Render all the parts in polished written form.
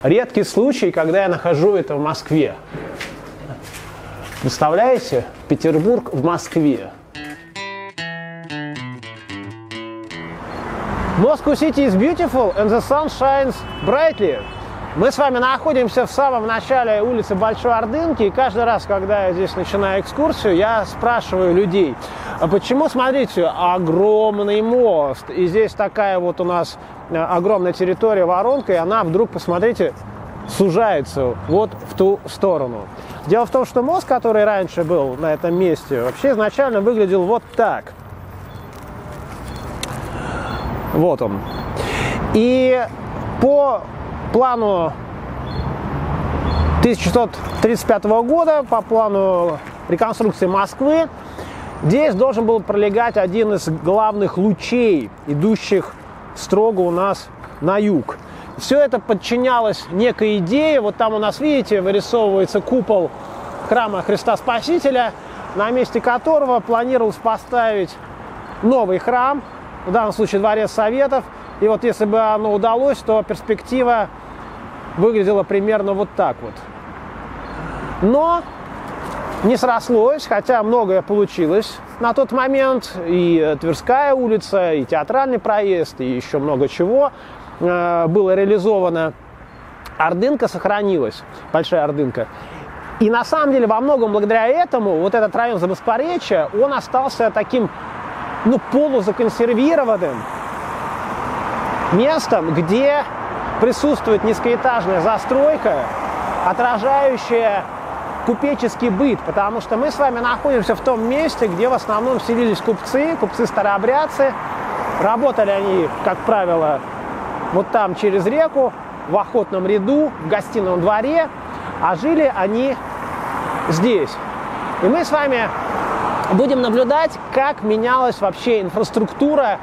редкий случай, когда я нахожу это в Москве. Представляете? Петербург в Москве. Moscow City is beautiful and the sun shines brightly. Мы с вами находимся в самом начале улицы Большой Ордынки, и каждый раз, когда я здесь начинаю экскурсию, я спрашиваю людей, а почему, смотрите, огромный мост, и здесь такая вот у нас огромная территория, воронка, и она вдруг, посмотрите, сужается вот в ту сторону. Дело в том, что мост, который раньше был на этом месте, вообще изначально выглядел вот так. Вот он. И по плану 1635 года, по плану реконструкции Москвы, здесь должен был пролегать один из главных лучей, идущих строго у нас на юг. Все это подчинялось некой идее. Вот там у нас, видите, вырисовывается купол храма Христа Спасителя, на месте которого планировалось поставить новый храм, в данном случае Дворец Советов. И вот если бы оно удалось, то перспектива выглядела примерно вот так вот. Но не срослось, хотя многое получилось на тот момент. И Тверская улица, и Театральный проезд, и еще много чего было реализовано. Ордынка сохранилась, Большая Ордынка. И на самом деле во многом благодаря этому вот этот район Замоскворечья, он остался таким, полузаконсервированным местом, где присутствует низкоэтажная застройка, отражающая купеческий быт, потому что мы с вами находимся в том месте, где в основном селились купцы-старообрядцы. Работали они, как правило, вот там через реку, в охотном ряду, в гостином дворе, а жили они здесь. И мы с вами будем наблюдать, как менялась вообще инфраструктура,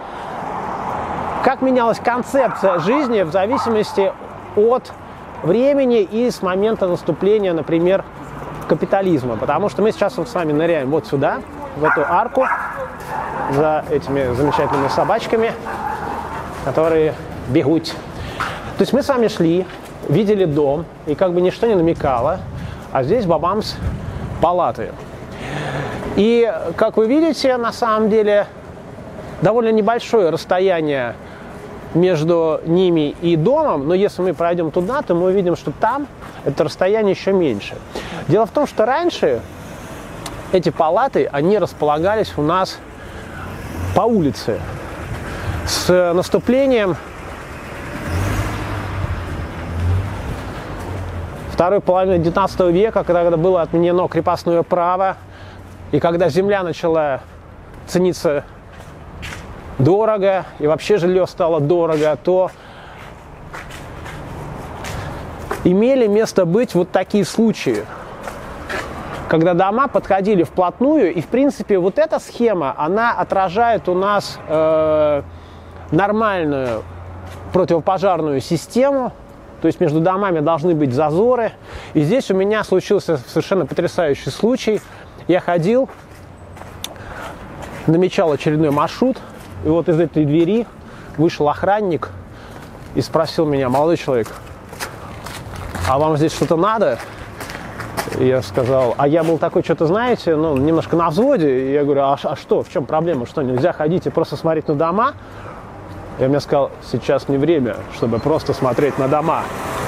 как менялась концепция жизни в зависимости от времени и с момента наступления, например, капитализма. Потому что мы сейчас вот с вами ныряем вот сюда, в эту арку, за этими замечательными собачками, которые бегут. То есть мы с вами шли, видели дом, и как бы ничто не намекало, а здесь бабамс палаты. И, как вы видите, на самом деле довольно небольшое расстояние между ними и домом, но если мы пройдем туда, то мы увидим, что там это расстояние еще меньше. Дело в том, что раньше эти палаты, они располагались у нас по улице. С наступлением второй половины XIX века, когда было отменено крепостное право, и когда земля начала цениться дорого, и вообще жилье стало дорого, то имели место быть вот такие случаи, когда дома подходили вплотную, и, в принципе, вот эта схема, она отражает у нас нормальную противопожарную систему, то есть между домами должны быть зазоры. И здесь у меня случился совершенно потрясающий случай. Я ходил, намечал очередной маршрут, и вот из этой двери вышел охранник и спросил меня: молодой человек, а вам здесь что-то надо? И я сказал, а я был такой, что-то знаете, немножко на взводе. И я говорю, а что, в чем проблема? Что, нельзя ходить и просто смотреть на дома? И он мне сказал, сейчас не время, чтобы просто смотреть на дома.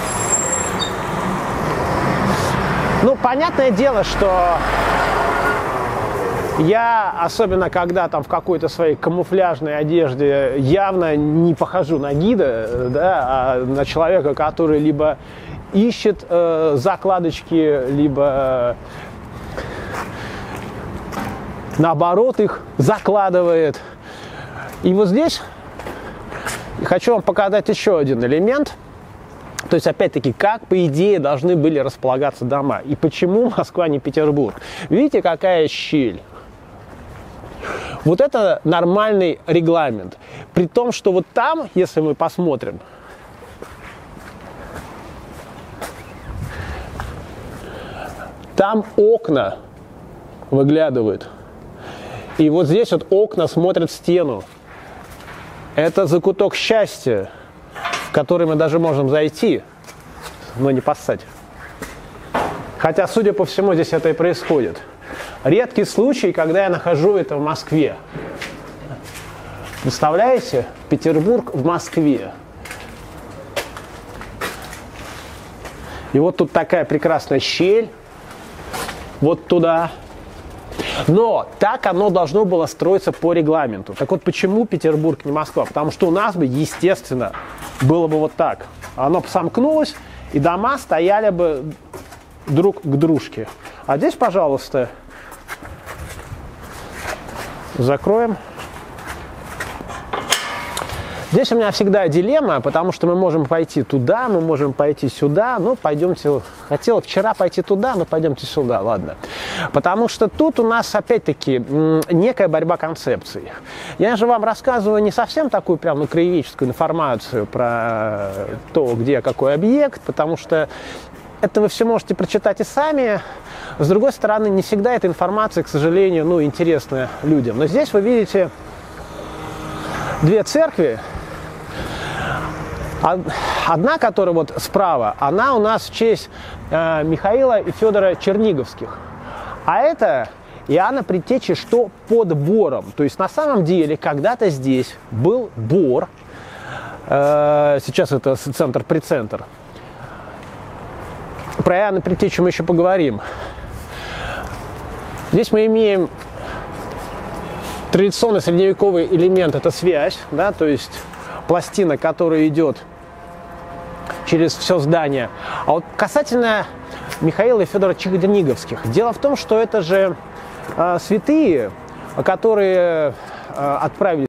Понятное дело, что я, особенно когда там в какой-то своей камуфляжной одежде, явно не похожу на гида, да, а на человека, который либо ищет закладочки, либо наоборот их закладывает. И вот здесь хочу вам показать еще один элемент. То есть, опять-таки, как, по идее, должны были располагаться дома. И почему Москва, не Петербург. Видите, какая щель? Вот это нормальный регламент. При том, что вот там, если мы посмотрим, там окна выглядывают. И вот здесь вот окна смотрят в стену. Это закуток счастья, в который мы даже можем зайти. но не поссать. Хотя, судя по всему, здесь это и происходит. Редкий случай, когда я нахожу это в Москве. Представляете? Петербург в Москве. И вот тут такая прекрасная щель. Вот туда. Но так оно должно было строиться по регламенту. Так вот, почему Петербург не Москва? Потому что у нас бы, естественно, было бы вот так. Оно бы сомкнулось, и дома стояли бы друг к дружке. А здесь, пожалуйста, закроем. Здесь у меня всегда дилемма, потому что мы можем пойти туда, мы можем пойти сюда. Ну, пойдемте. Хотела вчера пойти туда, но пойдемте сюда, ладно. Потому что тут у нас, опять-таки, некая борьба концепций. Я же вам рассказываю не совсем такую прям краеведческую информацию про то, где какой объект, потому что это вы все можете прочитать и сами. С другой стороны, не всегда эта информация, к сожалению, ну, интересна людям. Но здесь вы видите две церкви. Одна, которая вот справа, она у нас в честь Михаила и Федора Черниговских. А это Иоанна Предтечи, что под Бором. То есть на самом деле когда-то здесь был Бор. Сейчас это центр-прецентр. Про Иоанна Предтечу мы еще поговорим. Здесь мы имеем традиционный средневековый элемент, это связь, да, то есть пластина, которая идет через все здание. А вот касательно Михаила и Федора Черниговских, дело в том, что это же святые, которые отправились.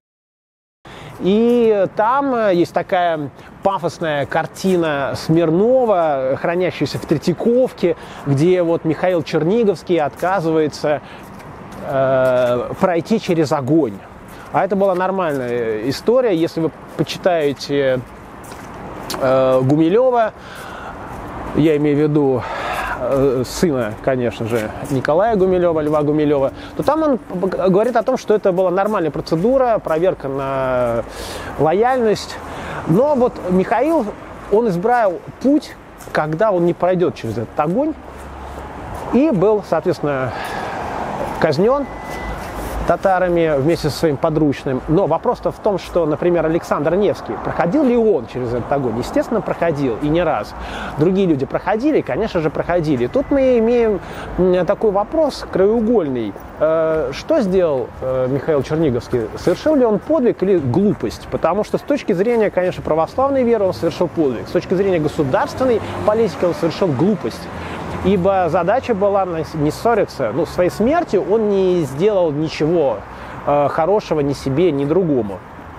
И там есть такая пафосная картина Смирнова, хранящаяся в Третьяковке, где вот Михаил Черниговский отказывается пройти через огонь. А это была нормальная история. Если вы почитаете Гумилева, я имею в виду сына, конечно же, Николая Гумилева, Льва Гумилева, то там он говорит о том, что это была нормальная процедура, проверка на лояльность. Но вот Михаил, он избрал путь, когда он не пройдет через этот огонь, и был, соответственно, казнен татарами вместе со своим подручным. Но вопрос-то в том, что, например, Александр Невский, проходил ли он через этот огонь? Естественно, проходил, и не раз. Другие люди проходили, конечно же, проходили. Тут мы имеем такой вопрос краеугольный. Что сделал Михаил Черниговский? Совершил ли он подвиг или глупость? Потому что с точки зрения, конечно, православной веры он совершил подвиг. С точки зрения государственной политики он совершил глупость. Ибо задача была не ссориться. Ну, своей смертью он не сделал ничего хорошего ни себе, ни другому.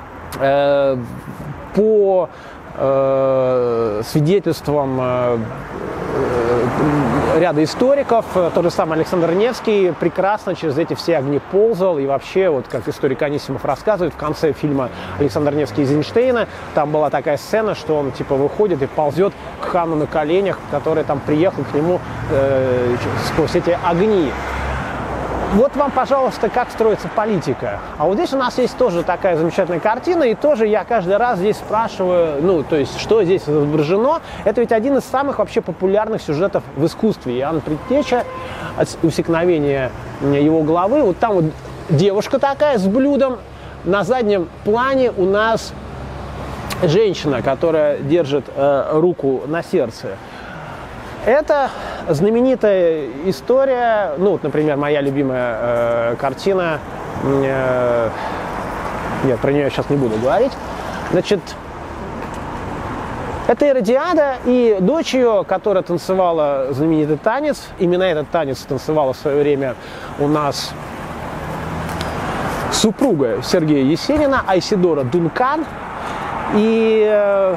По свидетельствам ряда историков, тот же самый Александр Невский прекрасно через эти все огни ползал. И вообще, вот как историк Анисимов рассказывает, в конце фильма Александр Невский из Эйнштейна, там была такая сцена, что он типа выходит и ползет к хану на коленях, который там приехал к нему сквозь эти огни. Вот вам, пожалуйста, как строится политика. А вот здесь у нас есть тоже такая замечательная картина, и тоже я каждый раз здесь спрашиваю, ну, то есть, что здесь изображено. Это ведь один из самых вообще популярных сюжетов в искусстве. Иоанн Предтеча, усекновение его головы. Вот там вот девушка такая с блюдом. На заднем плане у нас женщина, которая держит руку на сердце. Это знаменитая история, ну, вот, например, моя любимая картина, нет, про нее я сейчас не буду говорить, значит, это Иродиада и дочь ее, которая танцевала знаменитый танец, именно этот танец танцевала в свое время у нас супруга Сергея Есенина, Айседора Дункан, и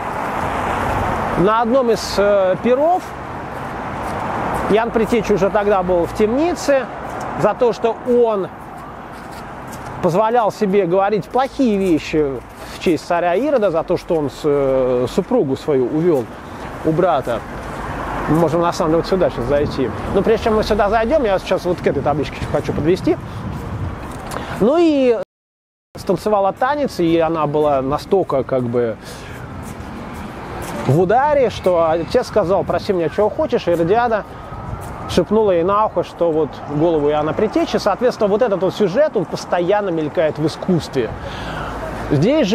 на одном из пиров Иоанн Предтеча уже тогда был в темнице за то, что он позволял себе говорить плохие вещи в честь царя Ирода, за то, что он супругу свою увел у брата. Мы можем на самом деле вот сюда сейчас зайти. Но прежде чем мы сюда зайдем, я сейчас вот к этой табличке хочу подвести. Ну и станцевала танец, и она была настолько как бы в ударе, что отец сказал: проси меня, чего хочешь, и Иродиада шепнула ей на ухо, что вот голову Иоанна Предтечи. Соответственно, вот этот вот сюжет, он постоянно мелькает в искусстве. Здесь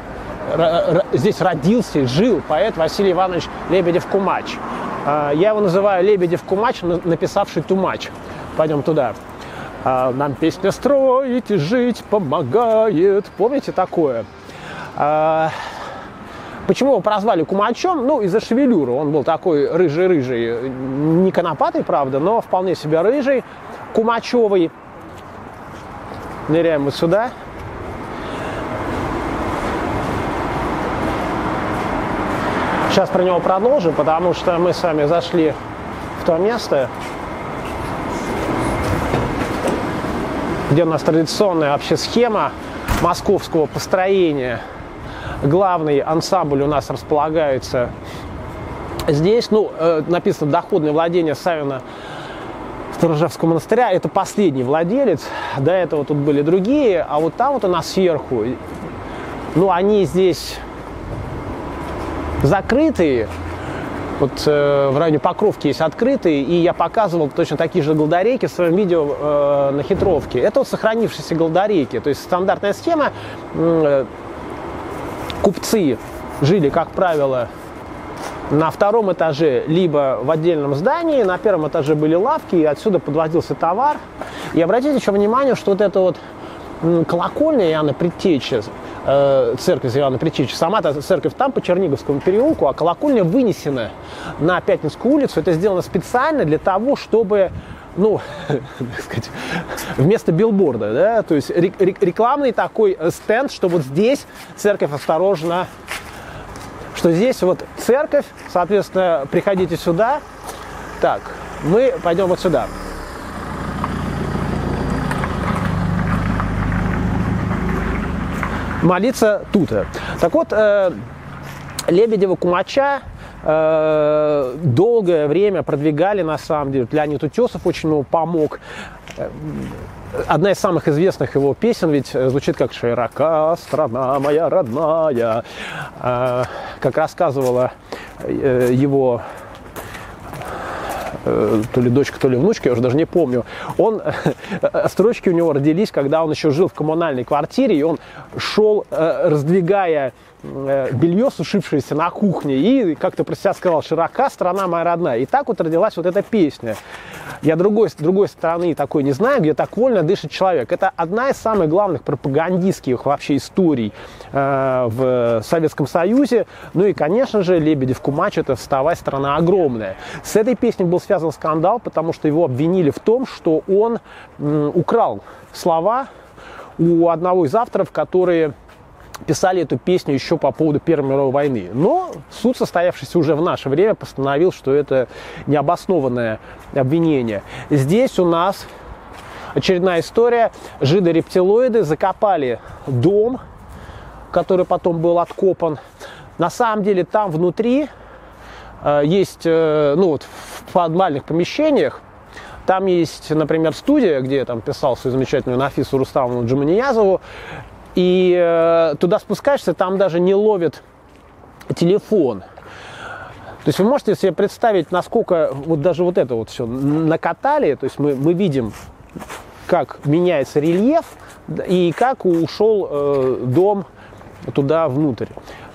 родился и жил поэт Василий Иванович Лебедев-Кумач. Я его называю Лебедев-Кумач, написавший Тумач. Пойдем туда. Нам песня строить и жить помогает. Помните такое? Почему его прозвали Кумачом? Ну, из-за шевелюры. Он был такой рыжий-рыжий. Не конопатый, правда, но вполне себе рыжий. Кумачевый. Ныряем вот сюда. Сейчас про него продолжим, потому что мы с вами зашли в то место, где у нас традиционная вообще схема московского построения. Главный ансамбль у нас располагается здесь. Ну, написано «Доходное владение Савина Сторожевского монастыря». Это последний владелец. До этого тут были другие. А вот там вот у нас сверху, ну, они здесь закрытые. Вот в районе Покровки есть открытые, и я показывал точно такие же голдарейки в своем видео на хитровке. Это вот сохранившиеся голдарейки, то есть стандартная схема. Купцы жили, как правило, на втором этаже, либо в отдельном здании. На первом этаже были лавки, и отсюда подвозился товар. И обратите еще внимание, что вот эта вот колокольня Иоанна Предтечи, церковь Иоанна Предтечи, сама-то церковь там, по Черниговскому переулку, а колокольня вынесена на Пятницкую улицу. Это сделано специально для того, чтобы, ну, так сказать, вместо билборда, да, то есть рекламный такой стенд, что вот здесь церковь, осторожно, что здесь вот церковь, соответственно, приходите сюда. Так, мы пойдем вот сюда. Молиться тут. Так вот, Лебедева-Кумача долгое время продвигали, на самом деле. Леонид Утесов очень много помог. Одна из самых известных его песен ведь звучит как «Широка страна моя родная», как рассказывала его то ли дочка, то ли внучка, я уже даже не помню. Строчки у него родились, когда он еще жил в коммунальной квартире, и он шел, раздвигая белье, сушившееся на кухне, и как-то про себя сказал: «Широка страна моя родная». И так вот родилась вот эта песня. Я с другой стороны такой не знаю, где так вольно дышит человек. Это одна из самых главных пропагандистских вообще историй в Советском Союзе. Ну и, конечно же, Лебедев-Кумач — это «Вставай, страна огромная». С этой песней был связан скандал, потому что его обвинили в том, что он украл слова у одного из авторов, которые писали эту песню еще по поводу Первой мировой войны. Но суд, состоявшийся уже в наше время, постановил, что это необоснованное обвинение. Здесь у нас очередная история. Жиды-рептилоиды закопали дом, который потом был откопан. На самом деле там внутри есть, ну вот в подвальных помещениях, там есть, например, студия, где я там писал свою замечательную Нафису Рустамовну Джаманиязову. И туда спускаешься, там даже не ловит телефон. То есть вы можете себе представить, насколько вот даже вот это вот все накатали. То есть мы видим, как меняется рельеф и как ушел дом туда внутрь.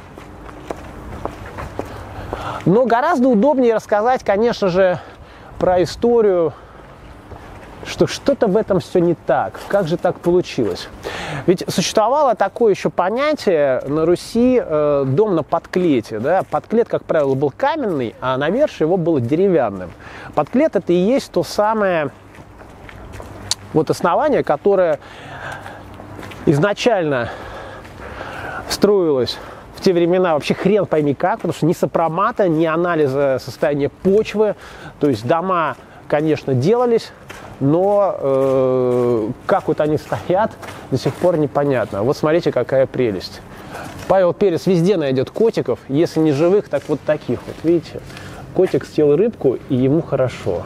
Но гораздо удобнее рассказать, конечно же, про историю, что что-то в этом все не так. Как же так получилось? Ведь существовало такое еще понятие на Руси дом на подклете. Да? Подклет, как правило, был каменный, а навершие его было деревянным. Подклет — это и есть то самое вот основание, которое изначально строилось в те времена вообще хрен пойми как, потому что ни сопромата, ни анализа состояния почвы, то есть дома, конечно, делались, но как вот они стоят, до сих пор непонятно. Вот смотрите, какая прелесть. Павел Перец везде найдет котиков, если не живых, так вот таких вот, видите. Котик съел рыбку, и ему хорошо.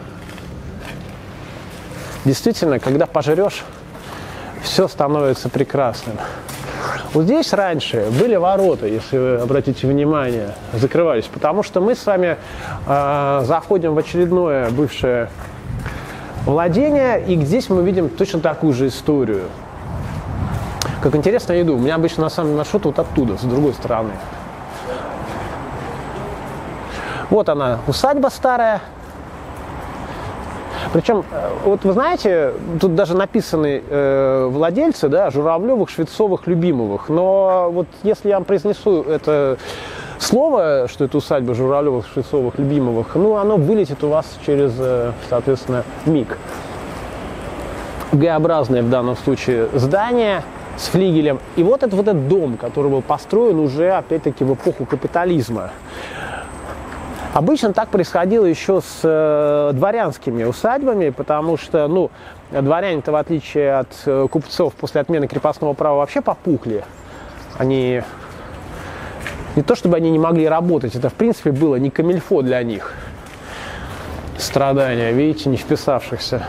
Действительно, когда пожрешь, все становится прекрасным. Вот здесь раньше были ворота, если вы обратите внимание, закрывались, потому что мы с вами заходим в очередное бывшее владение, и здесь мы видим точно такую же историю. Как интересно, я иду. У меня обычно на самом маршрут вот оттуда, с другой стороны. Вот она, усадьба старая. Причем, вот вы знаете, тут даже написаны владельцы, да, Журавлевых, Швецовых, Любимовых. Но вот если я вам произнесу это слово, что это усадьба Журавлевых, Швецовых, Любимовых, ну, оно вылетит у вас через, соответственно, миг. Г-образное в данном случае здание с флигелем. И вот этот дом, который был построен уже, опять-таки, в эпоху капитализма. Обычно так происходило еще с дворянскими усадьбами, потому что, ну, дворяне-то, в отличие от купцов, после отмены крепостного права вообще попухли. Они не то чтобы они не могли работать, это, в принципе, было не камильфо для них. Страдания, видите, не вписавшихся.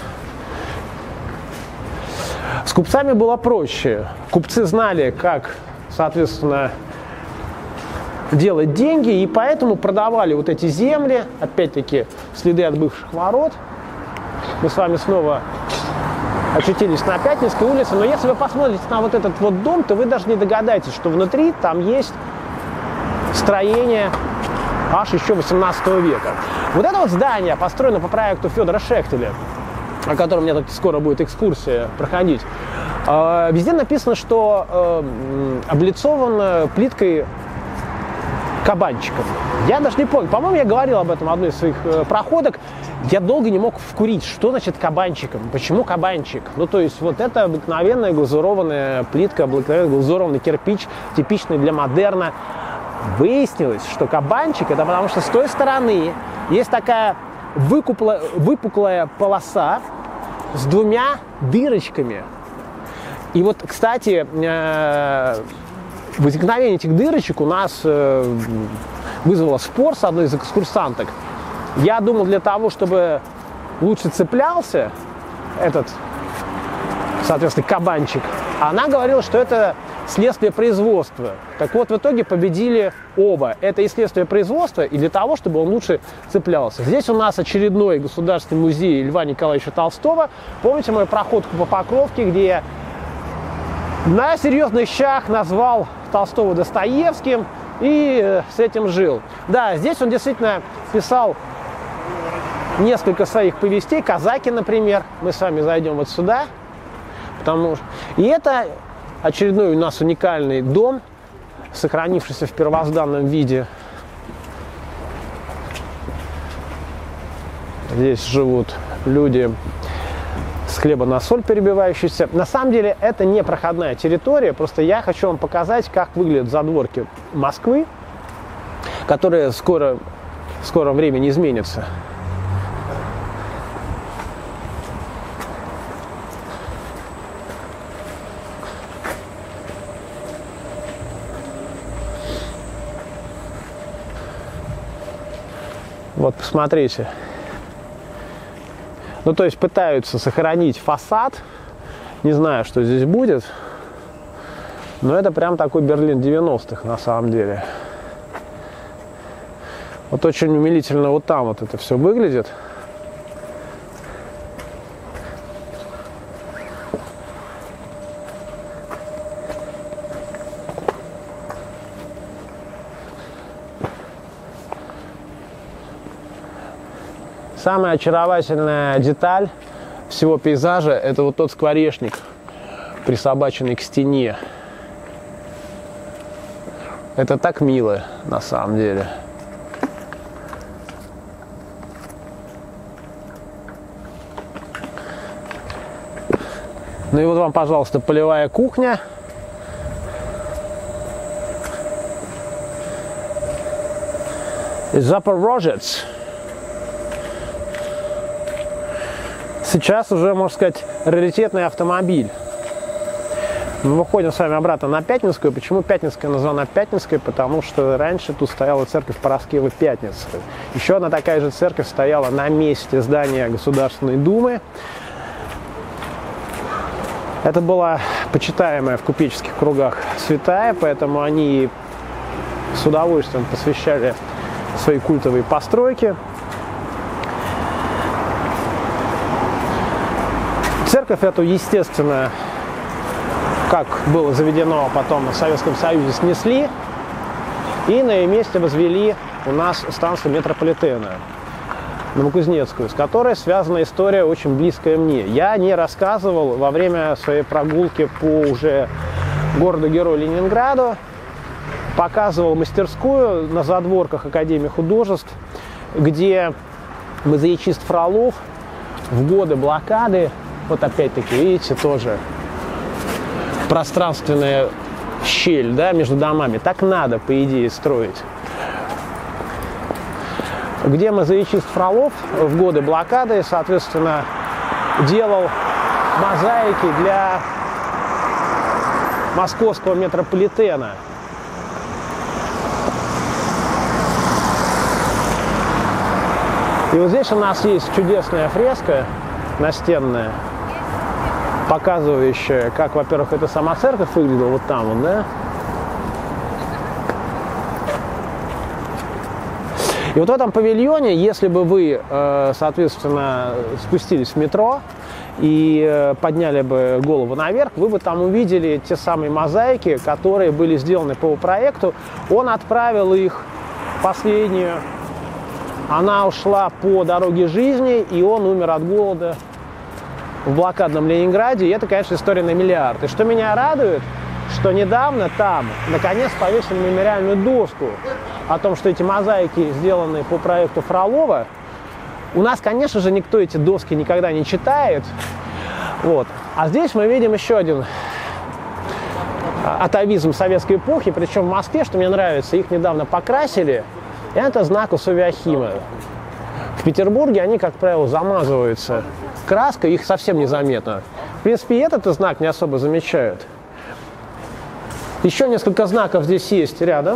С купцами было проще. Купцы знали, как, соответственно, делать деньги, и поэтому продавали вот эти земли, опять-таки, следы от бывших ворот. Мы с вами снова очутились на Пятницкой улице, но если вы посмотрите на вот этот вот дом, то вы даже не догадаетесь, что внутри там есть строение аж еще 18 века. Вот это вот здание построено по проекту Федора Шехтеля, о котором у меня тут скоро будет экскурсия проходить. Везде написано, что облицован плиткой кабанчиком. Я даже не помню. По-моему, я говорил об этом в одной из своих проходок. Я долго не мог вкурить, что значит кабанчиком. Почему кабанчик? Ну, то есть, вот это обыкновенная глазурованная плитка, обыкновенный глазурованный кирпич, типичный для модерна. Выяснилось, что кабанчик — это потому что с той стороны есть такая выпуклая полоса с двумя дырочками. И вот, кстати, возникновение этих дырочек у нас вызвало спор с одной из экскурсанток. Я думал, для того, чтобы лучше цеплялся этот, соответственно, кабанчик, а она говорила, что это следствие производства. Так вот, в итоге победили оба. Это и следствие производства, и для того, чтобы он лучше цеплялся. Здесь у нас очередной государственный музей Льва Николаевича Толстого. Помните мою проходку по Покровке, где я на серьезных щах назвал Толстого Достоевским и с этим жил. Да, здесь он действительно писал несколько своих повестей, «Казаки», например. Мы с вами зайдем вот сюда. Потому что... И это очередной у нас уникальный дом, сохранившийся в первозданном виде. Здесь живут люди с хлеба на соль перебивающиеся. На самом деле это не проходная территория, просто я хочу вам показать, как выглядят задворки Москвы, которые в скором времени изменятся. Вот, посмотрите. Ну, то есть пытаются сохранить фасад. Не знаю, что здесь будет. Но это прям такой Берлин 90-х на самом деле. Вот очень умилительно вот там вот это все выглядит. Самая очаровательная деталь всего пейзажа — это вот тот скворечник, присобаченный к стене. Это так мило на самом деле. Ну и вот вам, пожалуйста, полевая кухня. Запорожец. Сейчас уже, можно сказать, раритетный автомобиль. Мы выходим с вами обратно на Пятницкую. Почему Пятницкая названа Пятницкой? Потому что раньше тут стояла церковь Параскевы-Пятницкой. Еще одна такая же церковь стояла на месте здания Государственной Думы. Это была почитаемая в купеческих кругах святая, поэтому они с удовольствием посвящали свои культовые постройки. Церковь эту, естественно, как было заведено потом в Советском Союзе, снесли и на ее месте возвели у нас станцию метрополитена Новокузнецкую, с которой связана история очень близкая мне. Я не рассказывал во время своей прогулки по уже городу-герою Ленинграду, показывал мастерскую на задворках Академии художеств, где мозаичист Фролов в годы блокады, вот опять-таки, видите, тоже пространственная щель, да, между домами. Так надо, по идее, строить. Где мозаичист Фролов в годы блокады, соответственно, делал мозаики для московского метрополитена. И вот здесь у нас есть чудесная фреска настенная, показывающая, как, во-первых, эта сама церковь выглядела вот там вот, да? И вот в этом павильоне, если бы вы, соответственно, спустились в метро и подняли бы голову наверх, вы бы там увидели те самые мозаики, которые были сделаны по проекту. Он отправил их последнюю. Она ушла по дороге жизни, и он умер от голода в блокадном Ленинграде. И это, конечно, история на миллиард. И что меня радует, что недавно там, наконец, повесили мемориальную доску о том, что эти мозаики сделаны по проекту Фролова. У нас, конечно же, никто эти доски никогда не читает. Вот. А здесь мы видим еще один атавизм советской эпохи, причем в Москве, что мне нравится, их недавно покрасили. Это знак Усовиахима. В Петербурге они, как правило, замазываются краской, их совсем незаметно. В принципе, и этот знак не особо замечают. Еще несколько знаков здесь есть рядом.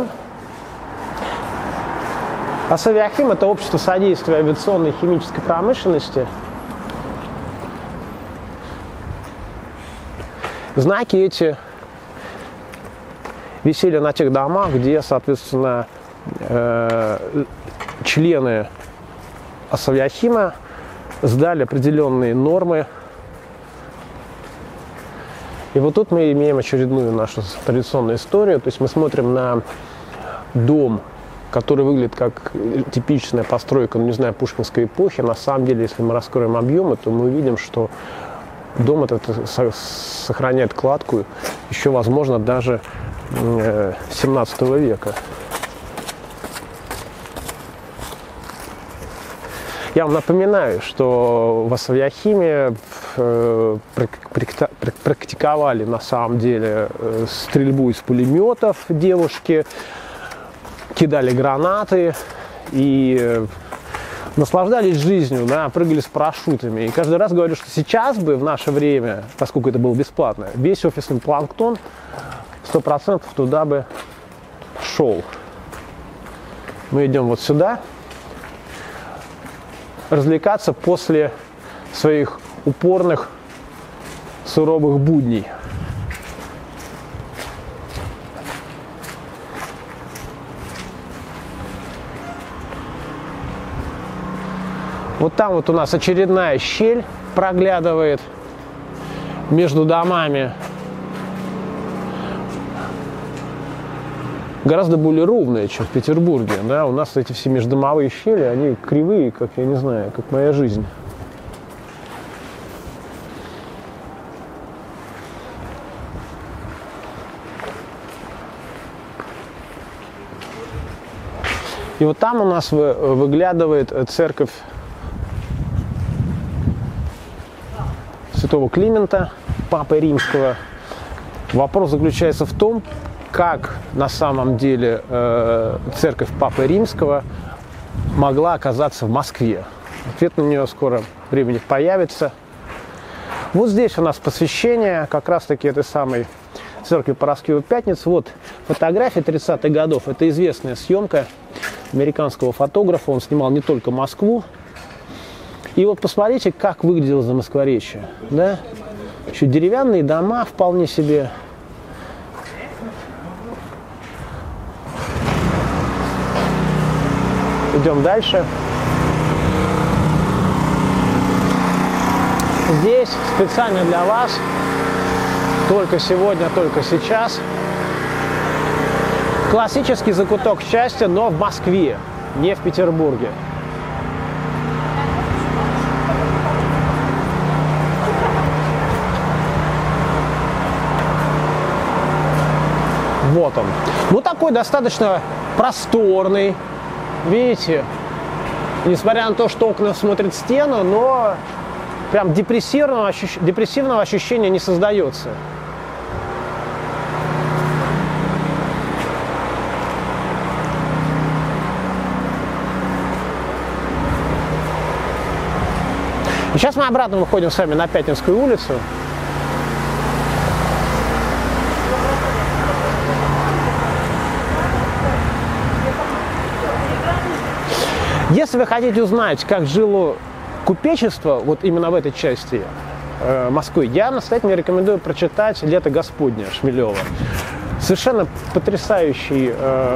Усовиахим – это общество содействия авиационной и химической промышленности. Знаки эти висели на тех домах, где, соответственно, члены Усовиахима сдали определенные нормы. И вот тут мы имеем очередную нашу традиционную историю. То есть мы смотрим на дом, который выглядит как типичная постройка, ну, не знаю, пушкинской эпохи. На самом деле, если мы раскроем объемы, то мы увидим, что дом этот сохраняет кладку еще, возможно, даже 17 века. Я вам напоминаю, что в Усовиахиме практиковали на самом деле стрельбу из пулеметов девушки, кидали гранаты и наслаждались жизнью, да, прыгали с парашютами. И каждый раз говорю, что сейчас бы в наше время, поскольку это было бесплатно, весь офисный планктон 100% туда бы шел. Мы идем вот сюда. Развлекаться после своих упорных, суровых будней. Вот там вот у нас очередная щель проглядывает между домами. Гораздо более ровная, чем в Петербурге. Да? У нас эти все междомовые щели, они кривые, как, я не знаю, как моя жизнь. И вот там у нас выглядывает церковь святого Климента, Папы Римского. Вопрос заключается в том, как на самом деле церковь Папы Римского могла оказаться в Москве. Ответ на нее скоро времени появится. Вот здесь у нас посвящение как раз-таки этой самой церкви Параскевой Пятницы. Вот фотография 30-х годов. Это известная съемка американского фотографа. Он снимал не только Москву. И вот посмотрите, как выглядело Замоскворечье. Да? Еще деревянные дома вполне себе. Идем дальше. Здесь специально для вас, только сегодня, только сейчас, классический закуток счастья, но в Москве, не в Петербурге. Вот он. Ну, такой достаточно просторный. Видите, несмотря на то, что окна смотрят в стену, но прям депрессивного ощущения не создается. И сейчас мы обратно выходим с вами на Пятницкую улицу. Если вы хотите узнать, как жило купечество вот именно в этой части Москвы, я настоятельно рекомендую прочитать «Лето Господне» Шмелева. Совершенно потрясающий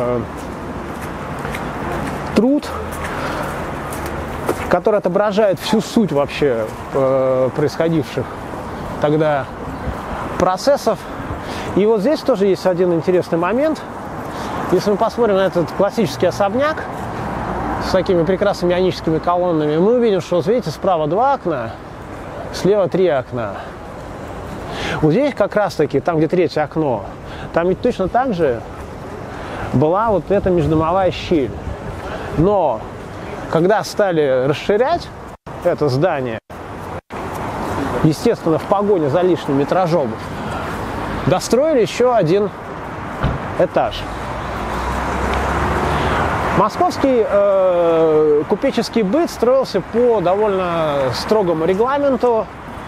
труд, который отображает всю суть вообще происходивших тогда процессов. И вот здесь тоже есть один интересный момент. Если мы посмотрим на этот классический особняк с такими прекрасными ионическими колоннами, мы увидим, что, вот видите, справа 2 окна, слева 3 окна. Вот здесь как раз-таки, там, где 3-е окно, там ведь точно так же была вот эта междомовая щель. Но когда стали расширять это здание, естественно, в погоне за лишним метражом, достроили еще один этаж. Московский купеческий быт строился по довольно строгому регламенту.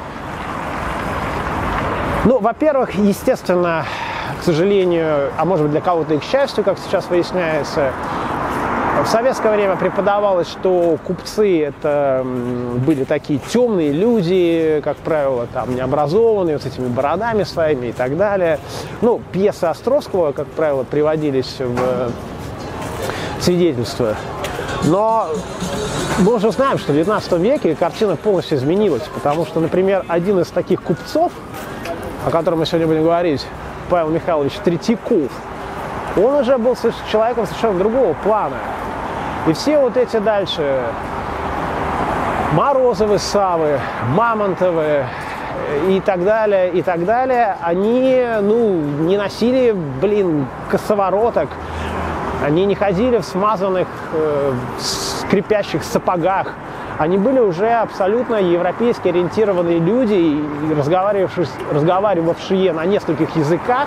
Ну, во-первых, естественно, к сожалению, а может быть для кого-то и к счастью, как сейчас выясняется, в советское время преподавалось, что купцы это были такие темные люди, как правило, там необразованные, вот с этими бородами своими и так далее. Ну, пьесы Островского, как правило, приводились в свидетельства. Но мы уже знаем, что в XIX веке картина полностью изменилась, потому что, например, один из таких купцов, о котором мы сегодня будем говорить, Павел Михайлович Третьяков, он уже был человеком совершенно другого плана. И все вот эти дальше Морозовы, Савы, Мамонтовы и так далее, они, ну, не носили, косовороток, они не ходили в смазанных, скрипящих сапогах. Они были уже абсолютно европейски ориентированные люди, и разговаривавшие на нескольких языках,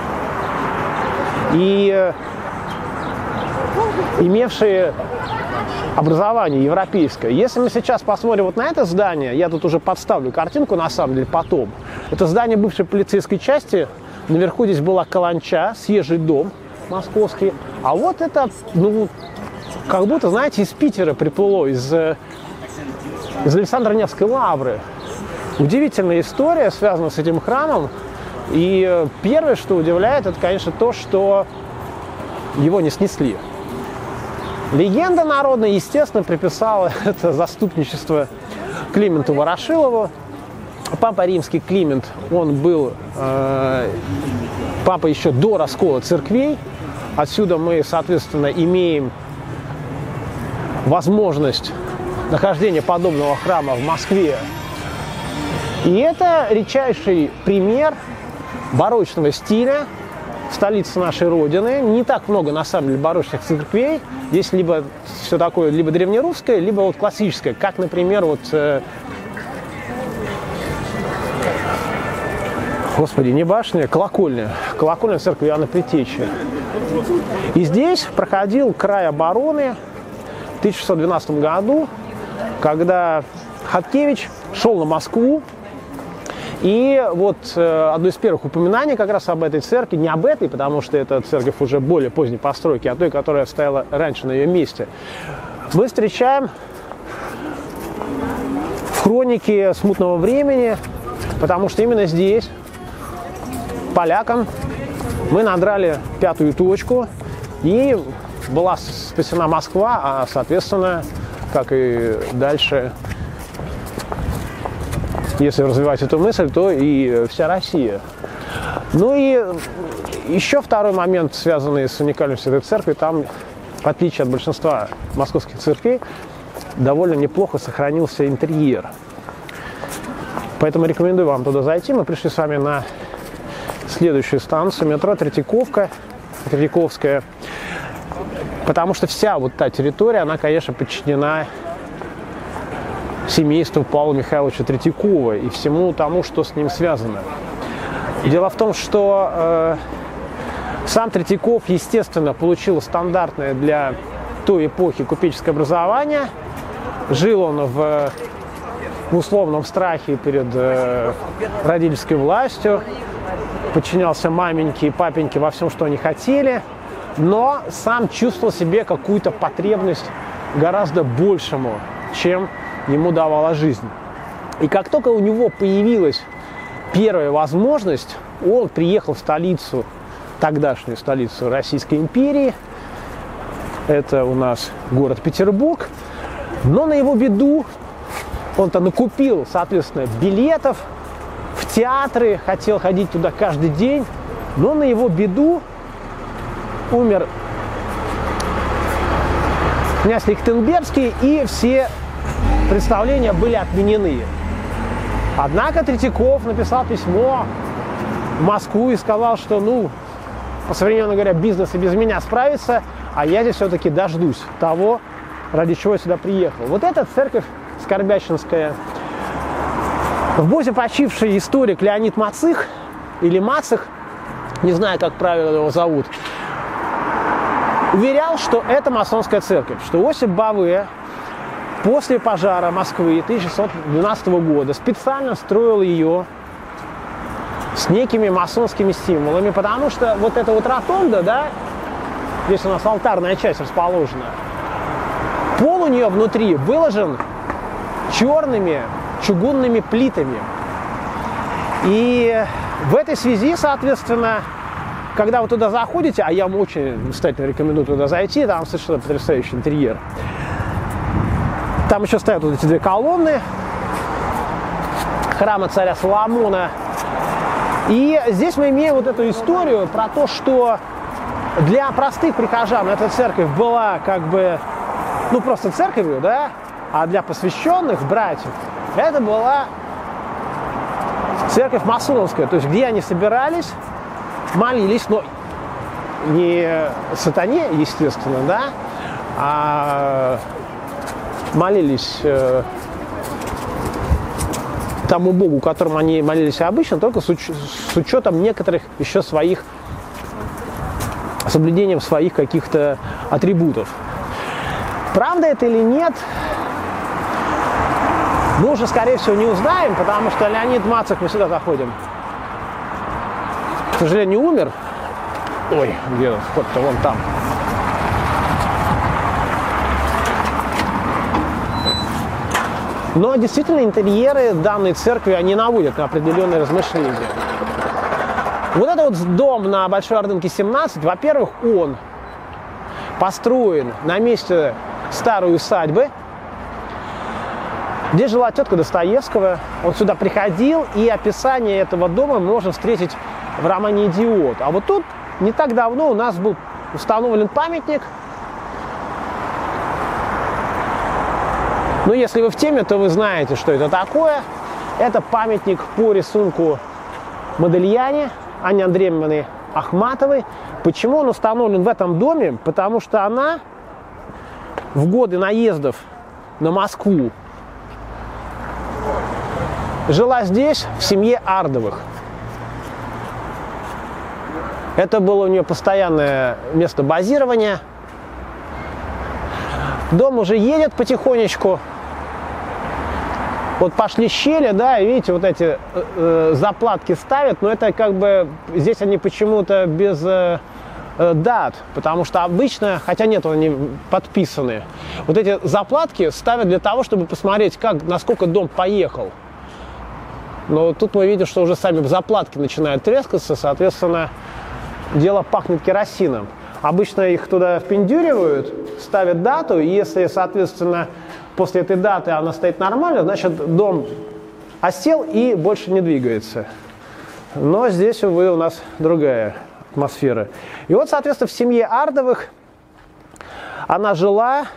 и имевшие образование европейское. Если мы сейчас посмотрим вот на это здание, я тут уже подставлю картинку, на самом деле, потом. Это здание бывшей полицейской части. Наверху здесь была каланча, съезжий дом московский. А вот это, ну, как будто, знаете, из Питера приплыло, из Александра Невской лавры. Удивительная история, связанная с этим храмом. И первое, что удивляет, это, конечно, то, что его не снесли. Легенда народная, естественно, приписала это заступничество Клименту Ворошилову. Папа римский Климент, он был папа еще до раскола церквей. Отсюда мы, соответственно, имеем возможность нахождения подобного храма в Москве. И это редчайший пример барочного стиля в столице нашей Родины. Не так много, на самом деле, барочных церквей. Здесь либо все такое, либо древнерусское, либо вот классическое, как, например, вот... Господи, не башня, колокольня. Колокольня церкви Иоанна Предтечи. И здесь проходил край обороны в 1612 году, когда Хаткевич шел на Москву. И вот одно из первых упоминаний как раз об этой церкви, не об этой, потому что эта церковь уже более поздней постройки, а той, которая стояла раньше на ее месте, мы встречаем в хронике смутного времени Потому что именно здесь полякам мы надрали пятую точку, и была спасена Москва, а, соответственно, как и дальше, если развивать эту мысль, то и вся Россия. Ну и еще второй момент, связанный с уникальностью этой церкви, там, в отличие от большинства московских церквей, довольно неплохо сохранился интерьер. Поэтому рекомендую вам туда зайти. Мы пришли с вами на следующую станцию метро Третьяковская, потому что вся вот та территория, она, конечно, подчинена семейству Павла Михайловича Третьякова и всему тому, что с ним связано. Дело в том, что сам Третьяков, естественно, получил стандартное для той эпохи купеческое образование. Жил он в условном страхе перед родительской властью, подчинялся маменьке и папеньке во всем, что они хотели, но сам чувствовал себе какую-то потребность гораздо большему, чем ему давала жизнь. И как только у него появилась первая возможность, он приехал в столицу, тогдашнюю столицу Российской империи, это у нас город Петербург, но на его беду он-то накупил, соответственно, билетов в театры, хотел ходить туда каждый день, но на его беду умер князь Лихтенбергский, и все представления были отменены. Однако Третьяков написал письмо в Москву и сказал, что, ну, по-современно говоря, бизнес и без меня справится, а я здесь все-таки дождусь того, ради чего я сюда приехал. Вот эта церковь Скорбящинская. В Бозе почивший историк Леонид Мацих, или Мацих, не знаю, как правильно его зовут, уверял, что это масонская церковь, что Осип Баве после пожара Москвы 1612 года специально строил ее с некими масонскими символами, потому что вот эта вот ротонда, да, здесь у нас алтарная часть расположена, пол у нее внутри выложен черными чугунными плитами. И в этой связи, соответственно, когда вы туда заходите, а я вам очень настоятельно рекомендую туда зайти, там совершенно потрясающий интерьер. Там еще стоят вот эти две колонны храма царя Соломона. И здесь мы имеем вот эту историю про то, что для простых прихожан эта церковь была как бы, ну, просто церковью, да, а для посвященных братьев это была церковь масоновская, то есть где они собирались, молились, но не сатане, естественно, да, а молились тому Богу, которому они молились обычно, только с учетом некоторых еще своих, соблюдением своих каких-то атрибутов. Правда это или нет, мы уже, скорее всего, не узнаем, потому что Леонид Мацих, мы сюда заходим, к сожалению, умер. Ой, где вход-то? Вон там. Но действительно интерьеры данной церкви, они наводят на определенные размышления. Вот это вот дом на Большой Ордынке 17, во-первых, он построен на месте старой усадьбы, где жила тетка Достоевского. Он сюда приходил, и описание этого дома можно встретить в романе «Идиот». А вот тут не так давно у нас был установлен памятник. Но если вы в теме, то вы знаете, что это такое. Это памятник по рисунку Модельяне Анне Андреевны Ахматовой. Почему он установлен в этом доме? Потому что она в годы наездов на Москву жила здесь в семье Ардовых. Это было у нее постоянное место базирования. Дом уже едет потихонечку. Вот пошли щели, да, и видите, вот эти заплатки ставят, но это как бы, здесь они почему-то без дат, потому что обычно, хотя нет, они подписаны. Вот эти заплатки ставят для того, чтобы посмотреть, как, насколько дом поехал. Но тут мы видим, что уже сами заплатки начинают трескаться, соответственно, дело пахнет керосином. Обычно их туда впендюривают, ставят дату, и если, соответственно, после этой даты она стоит нормально, значит, дом осел и больше не двигается. Но здесь, увы, у нас другая атмосфера. И вот, соответственно, в семье Ардовых она жила.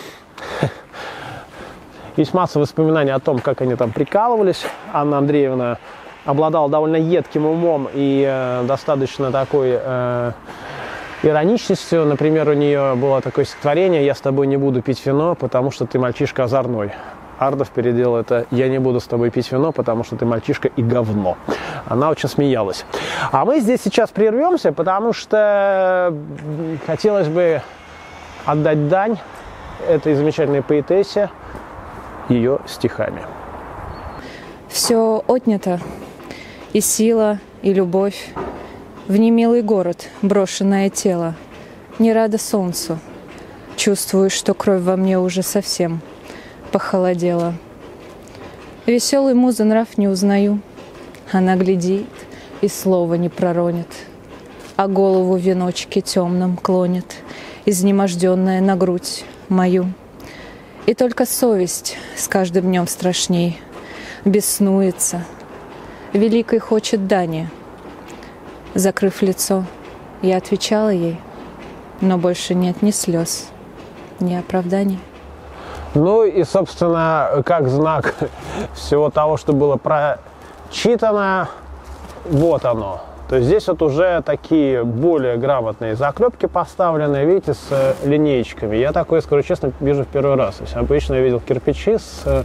Есть масса воспоминаний о том, как они там прикалывались. Анна Андреевна обладала довольно едким умом и достаточно такой ироничностью. Например, у нее было такое стихотворение: «Я с тобой не буду пить вино, потому что ты мальчишка озорной». Ардов переделал это: «Я не буду с тобой пить вино, потому что ты мальчишка и говно». Она очень смеялась. А мы здесь сейчас прервемся, потому что хотелось бы отдать дань этой замечательной поэтессе ее стихами. Все отнято, и сила, и любовь, в немилый город брошенное тело, не рада солнцу, чувствую, что кровь во мне уже совсем похолодела. Веселый музы нрав не узнаю, она глядит и слова не проронит, а голову в веночке темном клонит, изнеможденная на грудь мою. И только совесть с каждым днем страшней беснуется, великой хочет дани. Закрыв лицо, я отвечала ей, но больше нет ни слез, ни оправданий. Ну и, собственно, как знак всего того, что было прочитано, вот оно. То есть здесь вот уже такие более грамотные заклепки поставлены, видите, с линеечками. Я такое, скажу честно, вижу в первый раз. То есть обычно я видел кирпичи с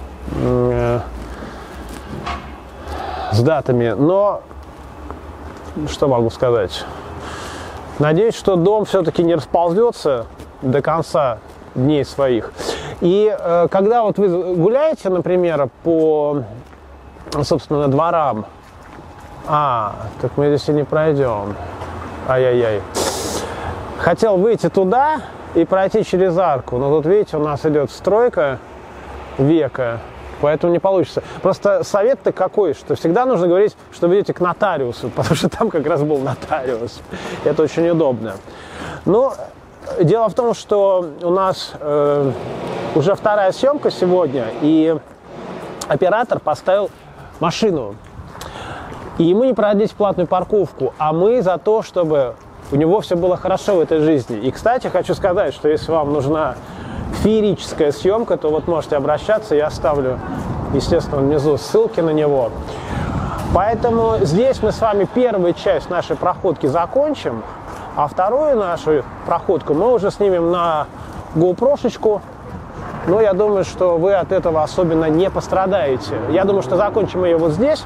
датами, но что могу сказать? Надеюсь, что дом все-таки не расползется до конца дней своих. И когда вот вы гуляете, например, по, собственно, дворам, так мы здесь и не пройдем. Ай-яй-яй. Хотел выйти туда и пройти через арку, но тут, видите, у нас идет стройка века, поэтому не получится. Просто совет-то какой, что всегда нужно говорить, что вы идете к нотариусу, потому что там как раз был нотариус. Это очень удобно. Но дело в том, что у нас уже вторая съемка сегодня, и оператор поставил машину. И ему не продлить платную парковку, а мы за то, чтобы у него все было хорошо в этой жизни. И, кстати, хочу сказать, что если вам нужна феерическая съемка, то вот можете обращаться, я оставлю, естественно, внизу ссылки на него. Поэтому здесь мы с вами первую часть нашей проходки закончим, а вторую нашу проходку мы уже снимем на GoPro-шечку. Но я думаю, что вы от этого особенно не пострадаете. Я думаю, что закончим ее вот здесь,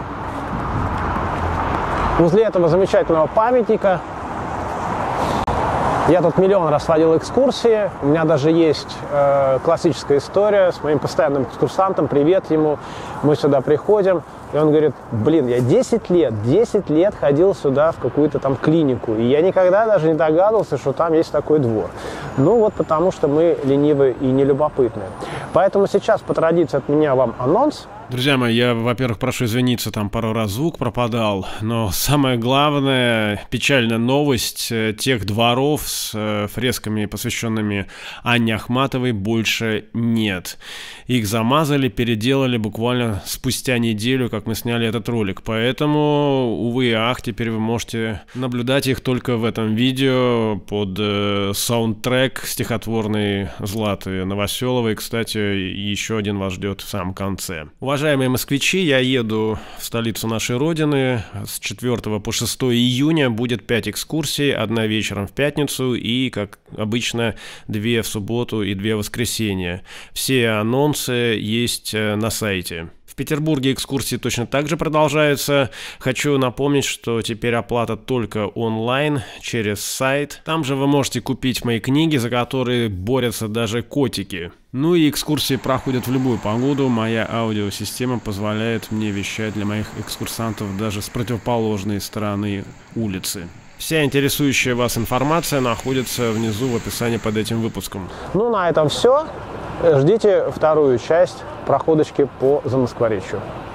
возле этого замечательного памятника. Я тут миллион раз водил экскурсии. У меня даже есть классическая история с моим постоянным экскурсантом. Привет ему. Мы сюда приходим. И он говорит: блин, я 10 лет ходил сюда в какую-то там клинику. И я никогда даже не догадывался, что там есть такой двор. Ну вот потому что мы ленивые и нелюбопытные. Поэтому сейчас по традиции от меня вам анонс. Друзья мои, я, во-первых, прошу извиниться, там пару раз звук пропадал, но самое главное, печальная новость, тех дворов с фресками, посвященными Анне Ахматовой, больше нет. Их замазали, переделали буквально спустя неделю, как мы сняли этот ролик, поэтому, увы и ах, теперь вы можете наблюдать их только в этом видео под саундтрек стихотворный Златы Новоселовой. Кстати, еще один вас ждет в самом конце. Уважаемые москвичи, я еду в столицу нашей Родины. С 4 по 6 июня будет 5 экскурсий, 1 вечером в пятницу и, как обычно, 2 в субботу и 2 в воскресенье. Все анонсы есть на сайте. В Петербурге экскурсии точно так же продолжаются. Хочу напомнить, что теперь оплата только онлайн, через сайт. Там же вы можете купить мои книги, за которые борются даже котики. Ну и экскурсии проходят в любую погоду. Моя аудиосистема позволяет мне вещать для моих экскурсантов даже с противоположной стороны улицы. Вся интересующая вас информация находится внизу в описании под этим выпуском. Ну, на этом все. Ждите вторую часть проходочки по Замоскворечью.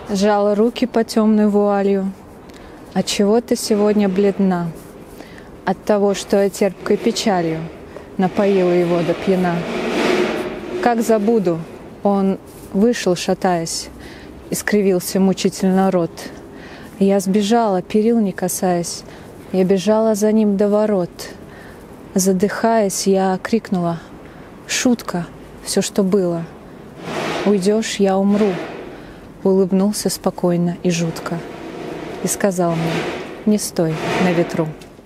Сжала руки по темной вуалью. Отчего ты сегодня бледна? От того, что я терпкой печалью напоила его до пьяна. Как забуду, он вышел, шатаясь, и скривился мучительно рот. Я сбежала, перил не касаясь, я бежала за ним до ворот. Задыхаясь, я крикнула: «Шутка, все, что было. Уйдешь, я умру». Улыбнулся спокойно и жутко и сказал мне: «Не стой на ветру».